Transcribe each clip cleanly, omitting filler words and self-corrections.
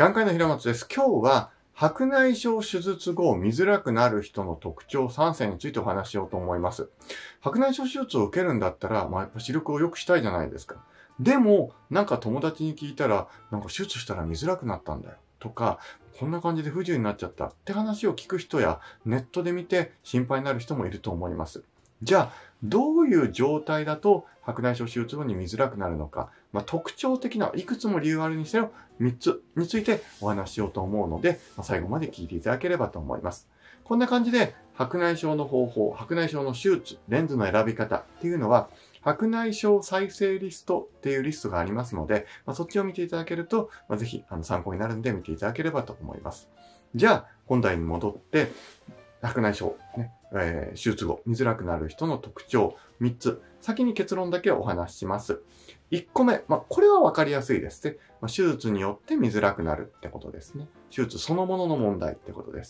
眼科医の平松です。今日は白内障手術後見づらくなる人の特徴3選についてお話ししようと思います。白内障手術を受けるんだったら、やっぱ視力を良くしたいじゃないですか。でも、友達に聞いたら、手術したら見づらくなったんだよ。とか、こんな感じで不自由になっちゃったって話を聞く人や、ネットで見て心配になる人もいると思います。じゃあ、どういう状態だと白内障手術後に見づらくなるのか、特徴的ないくつも理由あるにせよ3つについてお話ししようと思うので、最後まで聞いていただければと思います。こんな感じで白内障の方法、白内障の手術、レンズの選び方っていうのは、白内障再生リストっていうリストがありますので、そっちを見ていただけると、ぜひ参考になるんで見ていただければと思います。じゃあ、本題に戻って、白内障、手術後見づらくなる人の特徴3つ。先に結論だけお話しします。1個目、これは分かりやすいですね。手術によって見づらくなるってことですね。手術そのものの問題ってことです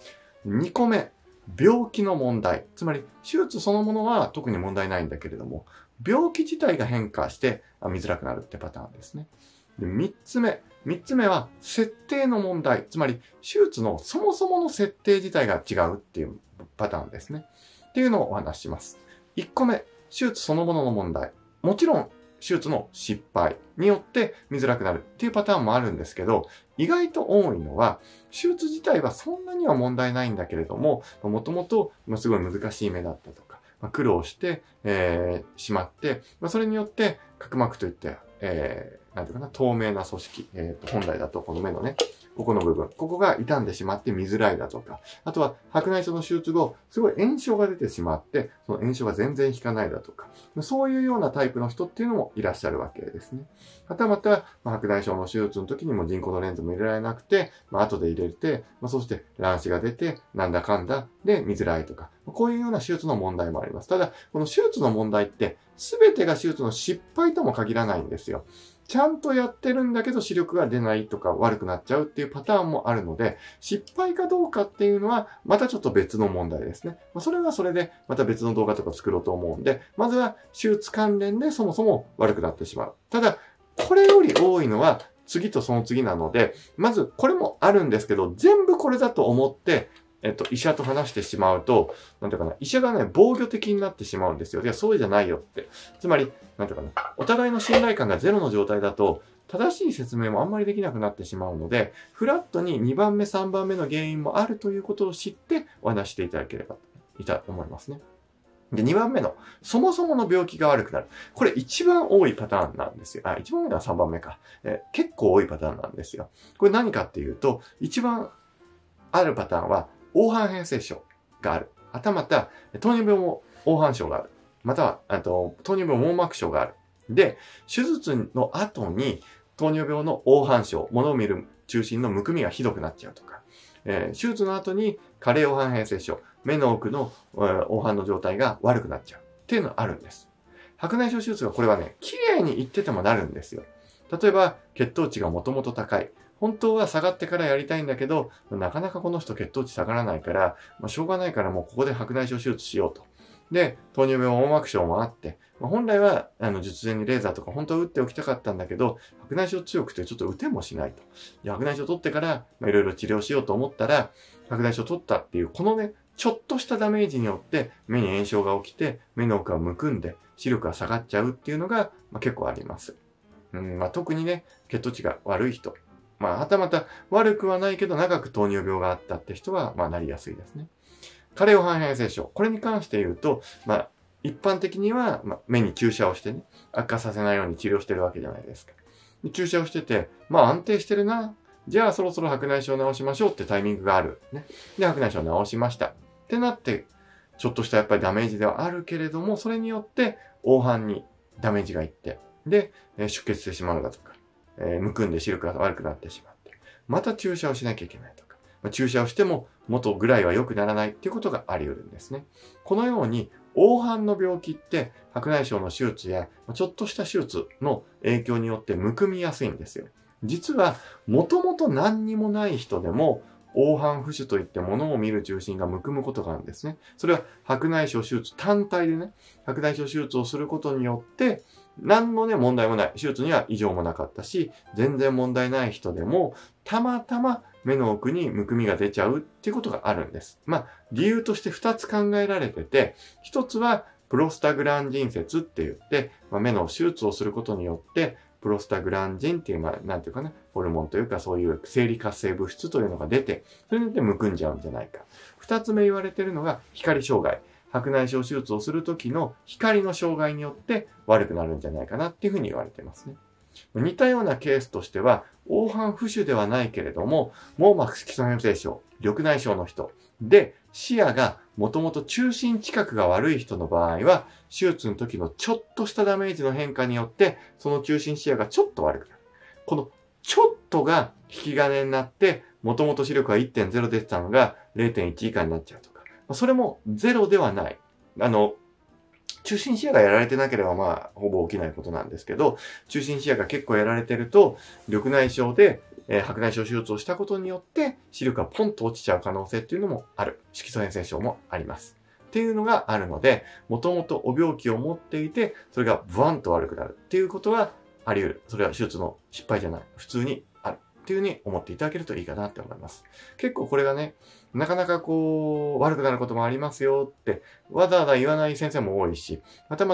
。2個目、病気の問題。つまり、手術そのものは特に問題ないんだけれども、病気自体が変化して見づらくなるってパターンですね。で、3つ目は設定の問題。つまり、手術のそもそもの設定自体が違うっていうパターンですね。っていうのをお話しします。1個目、手術そのものの問題。もちろん、手術の失敗によって見づらくなるっていうパターンもあるんですけど、意外と多いのは、手術自体はそんなには問題ないんだけれども、もともとすごい難しい目だったとか、苦労して、しまって、それによって角膜といって、透明な組織、本来だとこの目のね、ここの部分、ここが傷んでしまって見づらいだとか、あとは白内障の手術後、すごい炎症が出てしまって、その炎症が全然引かないだとか、そういうようなタイプの人っていうのもいらっしゃるわけですね。はたまた、白内障の手術の時にも人工のレンズも入れられなくて、後で入れて、そして乱視が出て、なんだかんだで見づらいとか、こういうような手術の問題もあります。ただ、この手術の問題って、すべてが手術の失敗とも限らないんですよ。ちゃんとやってるんだけど視力が出ないとか悪くなっちゃうっていうパターンもあるので、失敗かどうかっていうのはまたちょっと別の問題ですね。それはそれでまた別の動画とか作ろうと思うんで、まずは手術関連でそもそも悪くなってしまう。ただ、これより多いのは次とその次なので、まずこれもあるんですけど、全部これだと思って、医者と話してしまうと、医者がね、防御的になってしまうんですよ。いや、そうじゃないよって。つまり、お互いの信頼感がゼロの状態だと、正しい説明もあんまりできなくなってしまうので、フラットに2番目、3番目の原因もあるということを知ってお話していただければと思いますね。で、2番目の、そもそもの病気が悪くなる。これ一番多いパターンなんですよ。一番多いのは3番目か。結構多いパターンなんですよ。これ何かっていうと、一番あるパターンは、黄斑変性症がある。はたまた、糖尿病も黄斑症がある。または、糖尿病網膜症がある。で、手術の後に糖尿病の黄斑症、物を見る中心のむくみがひどくなっちゃうとか、手術の後に加齢黄斑変性症、目の奥の黄斑の状態が悪くなっちゃうっていうのがあるんです。白内障手術がこれはね、綺麗にいっててもなるんですよ。例えば、血糖値がもともと高い。本当は下がってからやりたいんだけど、なかなかこの人血糖値下がらないから、しょうがないからもうここで白内障手術しようと。で、糖尿病網膜症もあって、本来は術前にレーザーとか本当は打っておきたかったんだけど、白内障強くてちょっと打てもしないと。白内障取ってからいろいろ治療しようと思ったら、白内障取ったっていう、このね、ちょっとしたダメージによって目に炎症が起きて、目の奥がむくんで視力が下がっちゃうっていうのが、結構あります。特にね、血糖値が悪い人。はたまた悪くはないけど長く糖尿病があったって人は、なりやすいですね。加齢黄斑変性症。これに関して言うと、一般的には、目に注射をしてね、悪化させないように治療してるわけじゃないですか。注射をしてて、安定してるな。じゃあそろそろ白内障を治しましょうってタイミングがある。ね。で、白内障を治しました。ってなって、ちょっとしたやっぱりダメージではあるけれども、それによって黄斑にダメージがいって、で、出血してしまうだとか、むくんで視力が悪くなってしまって、また注射をしなきゃいけないとか、注射をしても元ぐらいは良くならないっていうことがあり得るんですね。このように、黄斑の病気って白内障の手術やちょっとした手術の影響によってむくみやすいんですよ。実は、もともと何にもない人でも、黄斑浮腫といって物を見る中心がむくむことがあるんですね。それは白内障手術単体でね、白内障手術をすることによって、 何のね、問題もない。手術には異常もなかったし、全然問題ない人でも、たまたま目の奥にむくみが出ちゃうっていうことがあるんです。理由として2つ考えられてて、1つはプロスタグランジン説って言って、目の手術をすることによって、プロスタグランジンっていう、なんていうかな、ホルモンというかそういう生理活性物質というのが出て、それによってむくんじゃうんじゃないか。2つ目言われてるのが光障害。白内障手術をするときの光の障害によって悪くなるんじゃないかなっていうふうに言われてますね。似たようなケースとしては、黄斑浮腫ではないけれども、網膜色素変性症、緑内障の人で、視野がもともと中心近くが悪い人の場合は、手術の時のちょっとしたダメージの変化によって、その中心視野がちょっと悪くなる。このちょっとが引き金になって、もともと視力が 1.0 出てたのが 0.1 以下になっちゃうとか。それもゼロではない。中心視野がやられてなければほぼ起きないことなんですけど、中心視野が結構やられてると、緑内障で、白内障手術をしたことによって、視力がポンと落ちちゃう可能性っていうのもある。色素変性症もあります。っていうのがあるので、もともとお病気を持っていて、それがブワンと悪くなるっていうことはあり得る。それは手術の失敗じゃない。普通にある。っていうふうに思っていただけるといいかなって思います。結構これがね、なかなか悪くなることもありますよって、わざわざ言わない先生も多いし、また、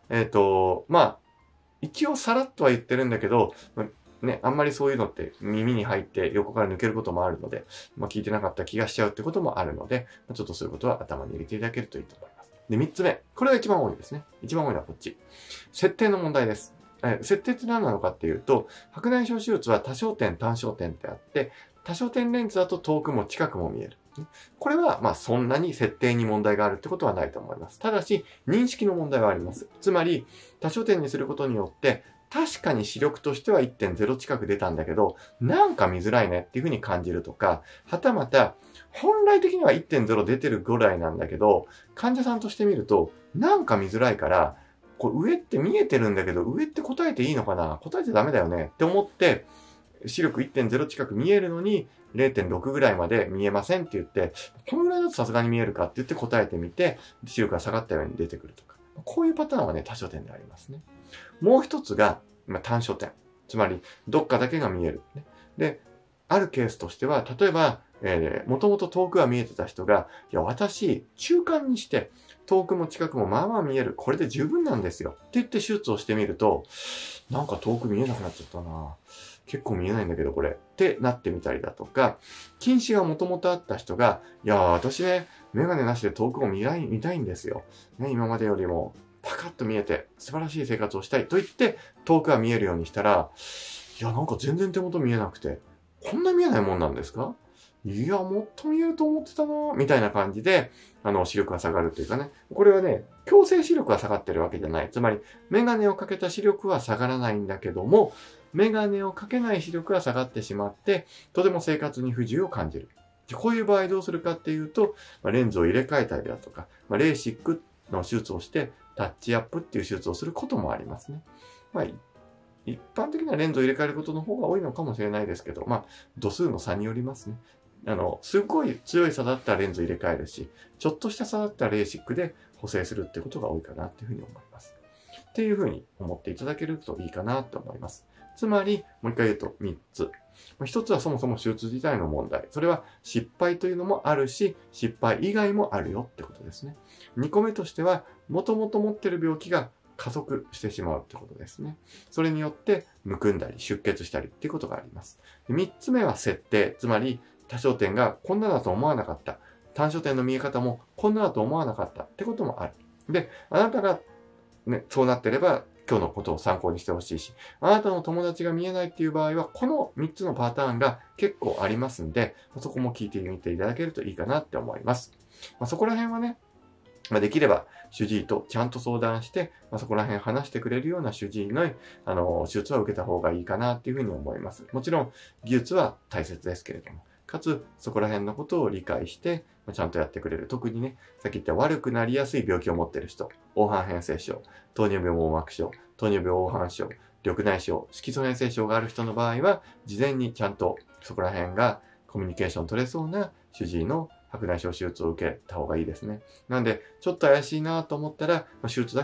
一応さらっとは言ってるんだけど、ね、あんまりそういうのって耳に入って横から抜けることもあるので、聞いてなかった気がしちゃうってこともあるので、ちょっとそういうことは頭に入れていただけるといいと思います。で、3つ目。これが一番多いですね。一番多いのはこっち。設定の問題です。設定って何なのかっていうと、白内障手術は多焦点、単焦点ってあって、多焦点レンズだと遠くも近くも見える。これは、そんなに設定に問題があるってことはないと思います。ただし、認識の問題はあります。つまり、多焦点にすることによって、確かに視力としては 1.0 近く出たんだけど、なんか見づらいねっていうふうに感じるとか、はたまた、本来的には 1.0 出てるぐらいなんだけど、患者さんとして見ると、なんか見づらいから、上って見えてるんだけど、上って答えていいのかな？答えちゃダメだよねって思って、視力 1.0 近く見えるのに 0.6 ぐらいまで見えませんって言って、このぐらいだとさすがに見えるかって言って答えてみて、視力が下がったように出てくるとか。こういうパターンはね、多焦点でありますね。もう一つが、単焦点。つまり、どっかだけが見える。で、あるケースとしては、例えば、もともと遠くは見えてた人が、いや、私、中間にして、遠くも近くもまあまあ見える。これで十分なんですよ。って言って手術をしてみると、なんか遠く見えなくなっちゃったな。結構見えないんだけど、これ。ってなってみたりだとか、近視がもともとあった人が、いや、私ね、メガネなしで遠くを見たいんですよ。ね、今までよりも、パカッと見えて、素晴らしい生活をしたいと言って、遠くは見えるようにしたら、いや、なんか全然手元見えなくて、こんな見えないもんなんですか？いや、もっと見えると思ってたなみたいな感じで、視力が下がるというかね。これはね、強制視力が下がってるわけじゃない。つまり、メガネをかけた視力は下がらないんだけども、メガネをかけない視力が下がってしまって、とても生活に不自由を感じる。こういう場合どうするかっていうと、レンズを入れ替えたりだとか、レーシックの手術をして、タッチアップっていう手術をすることもありますね。一般的にはレンズを入れ替えることの方が多いのかもしれないですけど、度数の差によりますね。すごい強い差だったらレンズ入れ替えるし、ちょっとした差だったらレーシックで補正するってことが多いかなっていうふうに思います。っていうふうに思っていただけるといいかなと思います。つまり、もう一回言うと3つ。1つはそもそも手術自体の問題。それは失敗というのもあるし、失敗以外もあるよってことですね。2個目としては、もともと持ってる病気が加速してしまうってことですね。それによってむくんだり出血したりっていうことがあります。3つ目は設定。つまり、多焦点がこんなだと思わなかった。単焦点の見え方もこんなだと思わなかったってこともある。で、あなたがね、そうなってれば今日のことを参考にしてほしいし、あなたの友達が見えないっていう場合は、この3つのパターンが結構ありますんで、そこも聞いてみていただけるといいかなって思います。そこら辺はね、できれば主治医とちゃんと相談して、そこら辺話してくれるような主治医の、手術は受けた方がいいかなっていうふうに思います。もちろん技術は大切ですけれども、かつそこら辺のことを理解して、ちゃんとやってくれる。特にね、さっき言った悪くなりやすい病気を持っている人、黄斑変性症、糖尿病網膜症、糖尿病黄斑症、緑内障、色素変性症がある人の場合は、事前にちゃんとそこら辺がコミュニケーション取れそうな主治医の白内障手術を受けた方がいいですね。なんで、ちょっと怪しいなと思ったら、手術だけ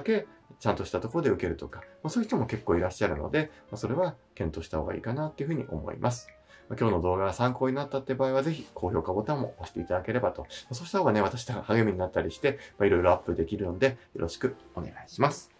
ちゃんとしたところで受けるとか、そういう人も結構いらっしゃるので、それは検討した方がいいかなっていうふうに思います。今日の動画が参考になったって場合は、ぜひ高評価ボタンも押していただければと。そうした方がね、私たちが励みになったりして、いろいろアップできるので、よろしくお願いします。